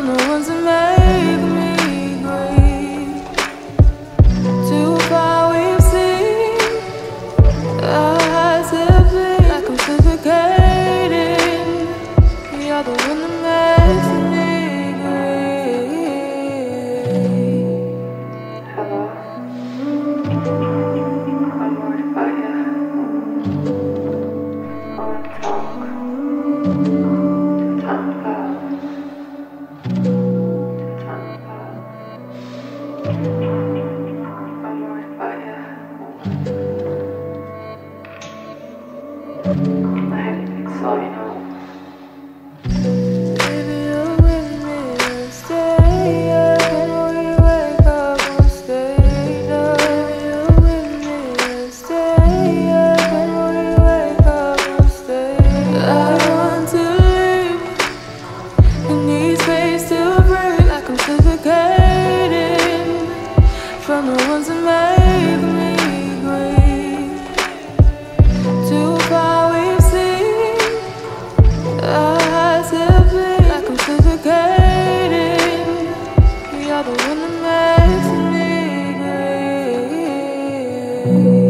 from the ones that make me grieve. Too far we've seen, our hearts have been like I'm suffocating. You're the one that makes me grieve. Hello? I'm worried about you. I want to talk. Time about. I'm worried about you. I had to fix all, you know. Baby, you're with me to stay up. And when we wake up, we'll stay up. Baby, you're with me to stay up. And when we wake up, we'll stay up. I want to leave. I need space to breathe, like I'm suffocating from the ones that make me grieve. Too far we've seen, our hearts have been like I'm suffocating. You're the one that makes me grieve.